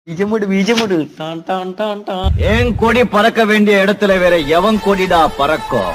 என் கொடி பறக்க வேண்டிய இடத்துல வேற எவன் கொடிடா பறக்கும்?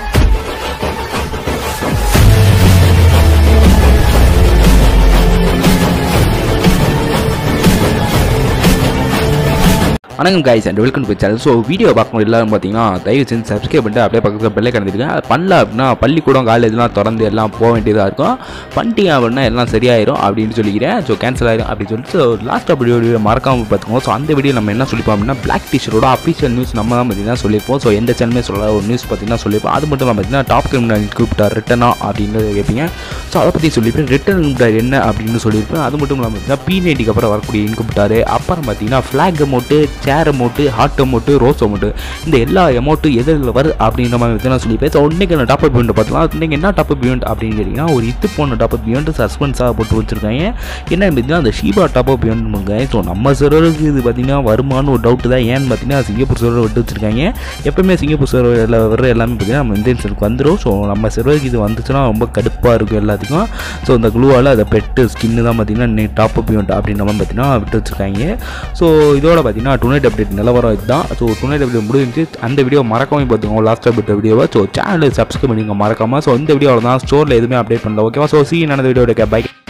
வணக்கம் guys and welcome to channel. So video பார்க்கும்போது எல்லாரும் பார்த்தீங்கன்னா தயவு செஞ்சு சப்ஸ்கிரைப் பண்ணிட்டு அப்படியே பக்கத்தில் பெல்லை கலந்துருக்கேன். அது பண்ணல அப்படின்னா பள்ளிக்கூடம் காலேஜ்லாம் திறந்து எல்லாம் போக வேண்டியதாக இருக்கும். பண்ணிட்டீங்க அப்படின்னா எல்லாம் சரியாயிரும் அப்படின்னு சொல்லிக்கிறேன். ஸோ கேன்சல் ஆயிரும் அப்படின்னு சொல்லிட்டு லாஸ்ட்டாக வீடியோ மறக்காமல் பார்த்துக்கோங்க. ஸோ அந்த வீடியோ நம்ம என்ன சொல்லிப்போம் அப்படின்னா பிளாக் டீச்சரோட அஃபீஷியல் நியூஸ் நம்ம தான் பார்த்தீங்கன்னா சொல்லியிருப்போம். ஸோ எந்த சேனலுமே சொல்ல ஒரு நியூஸ் பார்த்தீங்கன்னா சொல்லியிருப்போம். அது மட்டும் இல்லாமல் பார்த்தீங்கன்னா டாப் கிரிமினல் கூப்பிட்டார் ரிட்டனா அப்படின்னு கேட்பீங்க. ஸோ அதை பற்றி சொல்லியிருப்பேன். ரிட்டன் இன்குப்டார் என்ன அப்படின்னு சொல்லியிருப்பேன். அது மட்டும் இல்லாமல் பார்த்தீங்கன்னா P90க்கு அப்புறம் வரக்கூடிய இன்குப்டார், அப்புறம் பார்த்தீங்கன்னா flag amount, chair amount, heart amount, rose amount, இந்த எல்லா அமௌண்ட்டும் எதில் வருது அப்படின்ற மாதிரி நான் சொல்லிப்பேன். ஸோ இன்றைக்கி நான் டாப் அப் ஈவெண்ட் பார்த்துக்கலாம். இன்றைக்கி என்ன டாப் அப் ஈவெண்ட் அப்படின்னு கேட்டிங்கன்னா ஒரு இது போன டாப் அப் ஈவெண்ட் சஸ்பென்ஸாக போட்டு வச்சுருக்காங்க. என்ன பார்த்தீங்கன்னா அந்த ஷீபா டாப் அப் ஈவெண்ட் பண்ணுங்க. ஸோ நம்ம சர்வருக்கு இது பார்த்தீங்கன்னா வருமானு ஒரு டவுட்டு தான். ஏன்னு பார்த்தீங்கன்னா சிங்கப்பூர் சர்வர் விட்டு வச்சுருக்காங்க. எப்பவுமே சிங்கப்பூர் சர்வர் வர எல்லாமே பார்த்தீங்கன்னா நம்ம இந்தியன் சர்வருக்கு வந்துடும். ஸோ நம்ம சர்வருக்கு இது வந்துச்சுன்னா ரொம்ப கடுப்பாக இருக்கும் எல்லாத்துக்கும். ஸோ இந்த குளூவால் அதை பெட்டு ஸ்கின்னு தான் பார்த்தீங்கன்னா டாப் அப் ஈவெண்ட் அப்படின்ற மாதிரி பார்த்தீங்கன்னா விட்டு வச்சுருக்காங்க. ஸோ இதோட பார்த்தீங்கன்னா டுநைட் அப்டேட் நிலவரம் இதுதான். ஸோ டுநைட் அப்டேட் முடிஞ்சு அந்த வீடியோ மறக்காமல் பார்த்துக்கோங்க லாஸ்ட் அப்டேட் வீடியோவை. ஸோ சேனலை சப்ஸ்கிரைப் பண்ணிங்க மறக்காமல். ஸோ இந்த வீடியோவில் தான் ஸ்டோரில் எதுவுமே அப்டேட் பண்ணல. ஓகேவா? ஸோ சீ நடந்த வீடியோ பை.